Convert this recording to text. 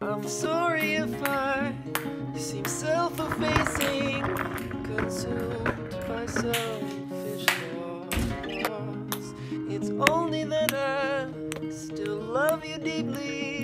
I'm sorry if I seem self-effacing, consumed by selfish thoughts. It's only that I still love you deeply.